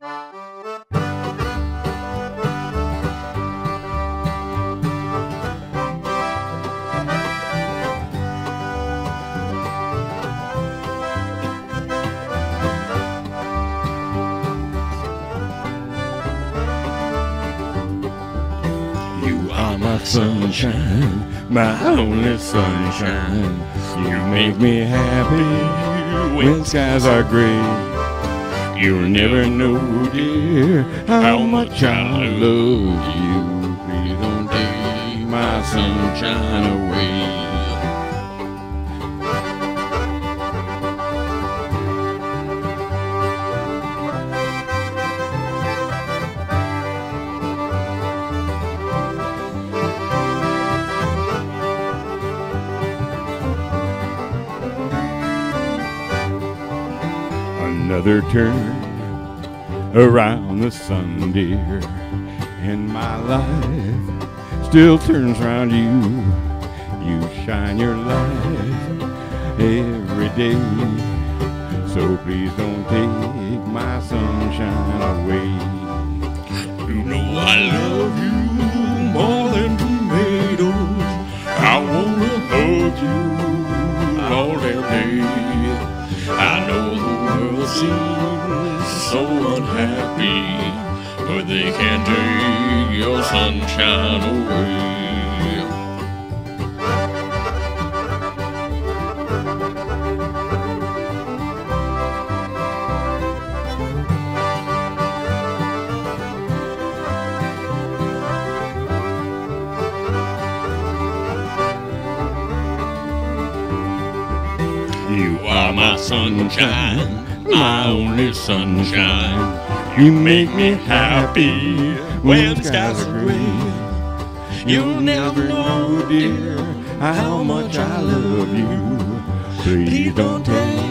You are my sunshine, my only sunshine. You make me happy when skies are gray. You'll never know, dear, how much I love you. Please don't take my sunshine away. Another turn around the sun, dear, and my life still turns round you. You shine your light every day, so please don't take my sunshine away. You know I love you more than tomatoes. I wanna hug you all day. I know the world seems so unhappy, but they can't take your sunshine away. You are my sunshine, my only sunshine. You make me happy when skies are gray. You'll never know, dear, how much I love you. Please don't take